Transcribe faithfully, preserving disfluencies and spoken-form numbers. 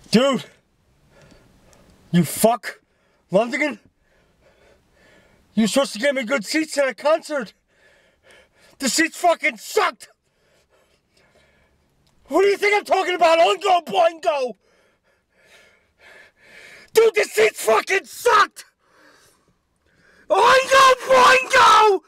Dude! You fuck! London? You're supposed to get me good seats at a concert! The seats fucking sucked! What do you think I'm talking about? Oingo, boingo! Dude, the seats fucking sucked! Oingo, boingo!